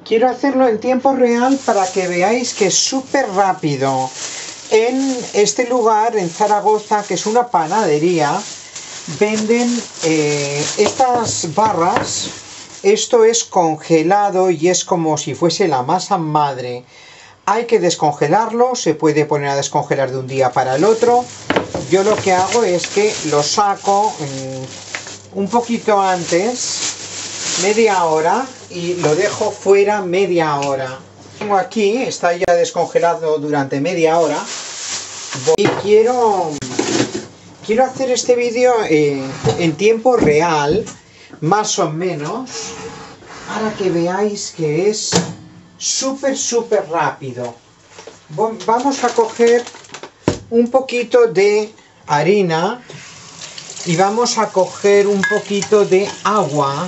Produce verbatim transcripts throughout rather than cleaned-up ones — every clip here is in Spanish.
Quiero hacerlo en tiempo real para que veáis que es súper rápido. En este lugar, en Zaragoza, que es una panadería, venden eh, estas barras. Esto es congelado y es como si fuese la masa madre. Hay que descongelarlo, se puede poner a descongelar de un día para el otro. Yo lo que hago es que lo saco mmm, un poquito antes, media hora, y lo dejo fuera media hora. Tengo aquí, está ya descongelado durante media hora. Y quiero, quiero hacer este vídeo en, en tiempo real, más o menos, para que veáis que es súper, súper rápido. Vamos a coger un poquito de harina y vamos a coger un poquito de agua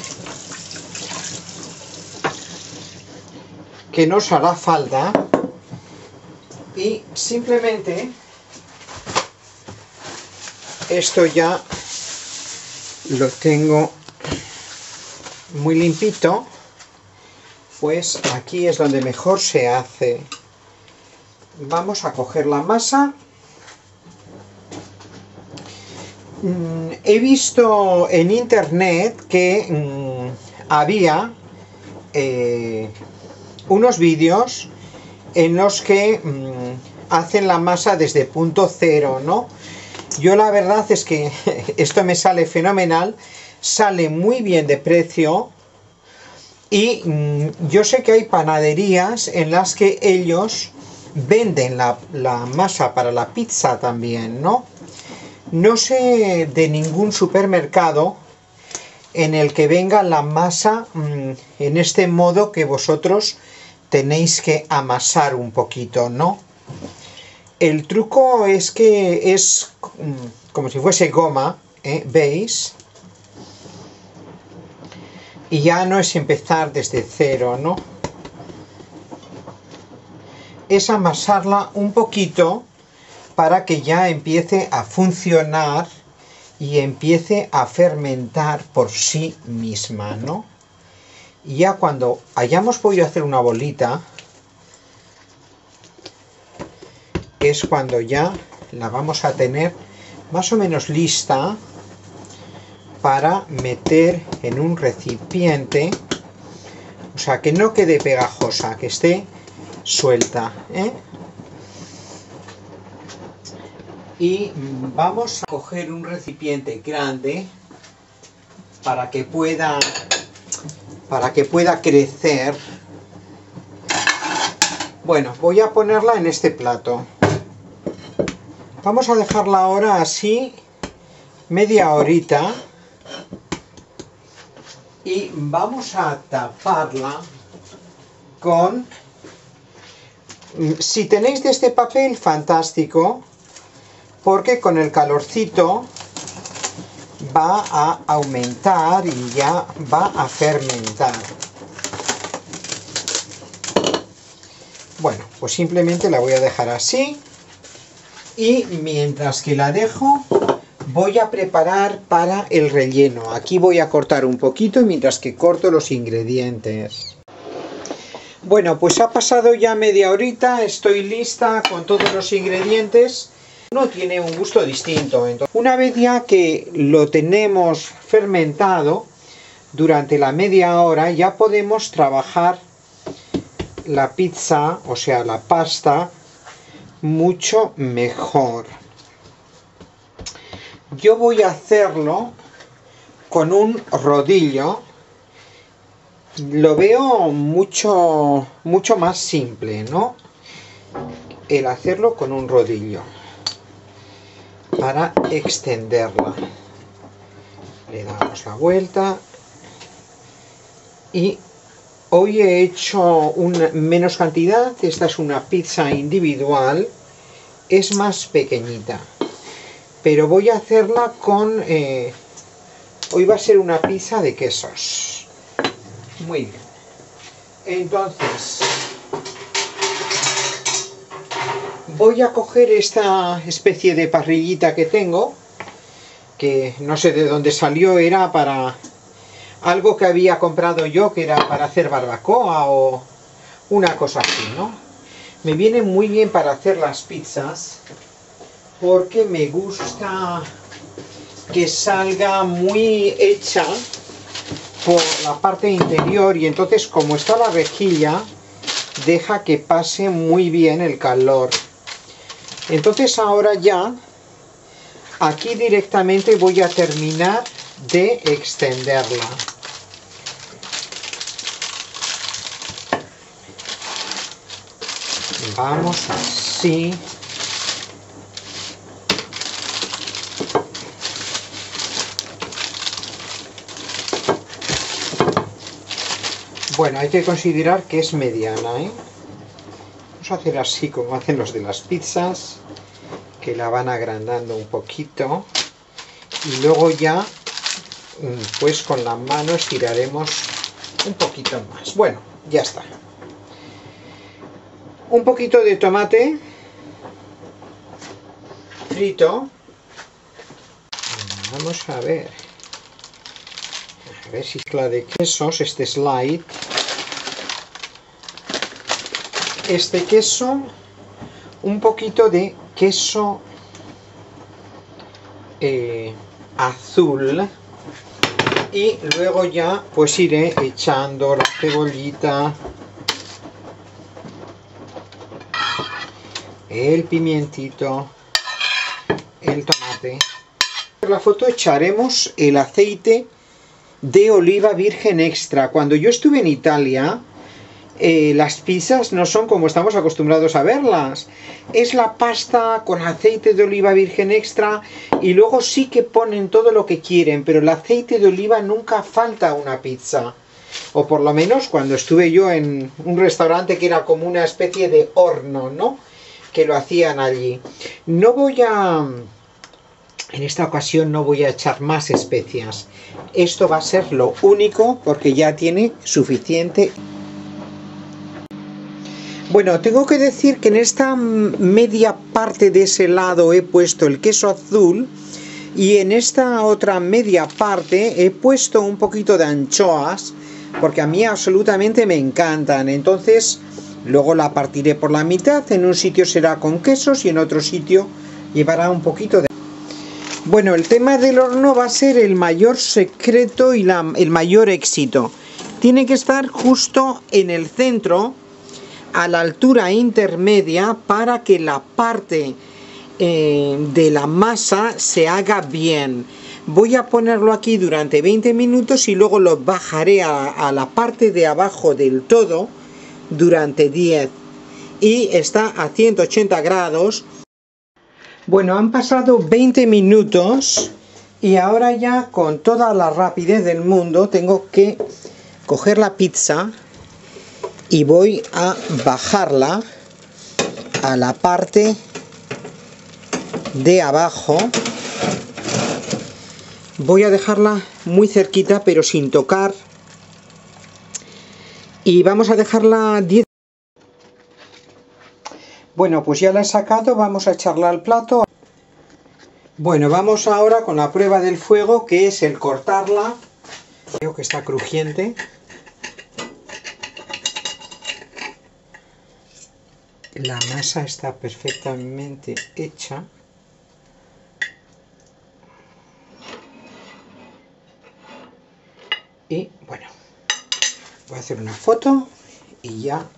que nos hará falta y simplemente esto ya lo tengo muy limpito, pues aquí es donde mejor se hace. Vamos a coger la masa. Mm, he visto en internet que mm, había eh, unos vídeos en los que mmm, hacen la masa desde punto cero, ¿no? Yo la verdad es que esto me sale fenomenal, sale muy bien de precio y mmm, yo sé que hay panaderías en las que ellos venden la, la masa para la pizza también, ¿no? No sé de ningún supermercado en el que venga la masa mmm, en este modo que vosotros tenéis que amasar un poquito, ¿no? El truco es que es como si fuese goma, ¿eh? ¿Veis? Y ya no es empezar desde cero, ¿no? Es amasarla un poquito para que ya empiece a funcionar y empiece a fermentar por sí misma, ¿no? Y ya cuando hayamos podido hacer una bolita, es cuando ya la vamos a tener más o menos lista para meter en un recipiente, o sea, que no quede pegajosa, que esté suelta, ¿eh? Y vamos a coger un recipiente grande para que pueda para que pueda crecer. Bueno, voy a ponerla en este plato. Vamos a dejarla ahora así media horita y vamos a taparla con, si tenéis de este papel, fantástico, porque con el calorcito va a aumentar y ya va a fermentar. Bueno, pues simplemente la voy a dejar así y mientras que la dejo voy a preparar para el relleno. Aquí voy a cortar un poquito mientras que corto los ingredientes. Bueno, pues ha pasado ya media horita, estoy lista con todos los ingredientes. Uno tiene un gusto distinto. Entonces, una vez ya que lo tenemos fermentado durante la media hora, ya podemos trabajar la pizza, o sea, la pasta, mucho mejor. Yo voy a hacerlo con un rodillo. Lo veo mucho, mucho más simple, ¿no? El hacerlo con un rodillo. Para extenderla. Le damos la vuelta. Y hoy he hecho una menos cantidad. Esta es una pizza individual. Es más pequeñita. Pero voy a hacerla con... Eh, hoy va a ser una pizza de quesos. Muy bien. Entonces, voy a coger esta especie de parrillita que tengo, que no sé de dónde salió, era para, algo que había comprado yo que era para hacer barbacoa o una cosa así, ¿no? Me viene muy bien para hacer las pizzas porque me gusta que salga muy hecha por la parte interior, y entonces como está la rejilla deja que pase muy bien el calor. Entonces ahora ya aquí directamente voy a terminar de extenderla. Vamos así. Bueno, hay que considerar que es mediana, ¿eh? Vamos a hacer así como hacen los de las pizzas, que la van agrandando un poquito. Y luego ya, pues con la mano estiraremos un poquito más. Bueno, ya está. Un poquito de tomate frito. Vamos a ver. A ver si es la de quesos, este slide. Este queso, un poquito de queso eh, azul. Y luego ya pues iré echando la cebollita, el pimientito, el tomate. En la foto echaremos el aceite de oliva virgen extra. Cuando yo estuve en Italia, eh, las pizzas no son como estamos acostumbrados a verlas. Es la pasta con aceite de oliva virgen extra, y luego sí que ponen todo lo que quieren, pero el aceite de oliva nunca falta a una pizza. O por lo menos cuando estuve yo en un restaurante que era como una especie de horno, ¿no? Que lo hacían allí. No voy a... En esta ocasión no voy a echar más especias. Esto va a ser lo único porque ya tiene suficiente. Bueno, tengo que decir que en esta media parte de ese lado he puesto el queso azul, y en esta otra media parte he puesto un poquito de anchoas, porque a mí absolutamente me encantan. Entonces luego la partiré por la mitad. En un sitio será con quesos y en otro sitio llevará un poquito de... Bueno, el tema del horno va a ser el mayor secreto y la, el mayor éxito. Tiene que estar justo en el centro, a la altura intermedia, para que la parte eh, de la masa se haga bien. Voy a ponerlo aquí durante veinte minutos y luego lo bajaré a, a la parte de abajo del todo durante diez. Y está a ciento ochenta grados. Bueno, han pasado veinte minutos y ahora ya con toda la rapidez del mundo tengo que coger la pizza y voy a bajarla a la parte de abajo. Voy a dejarla muy cerquita pero sin tocar, y vamos a dejarla diez. Bueno, pues ya la he sacado, vamos a echarla al plato. Bueno, vamos ahora con la prueba del fuego, que es el cortarla. Veo que está crujiente. La masa está perfectamente hecha. Y bueno, voy a hacer una foto y ya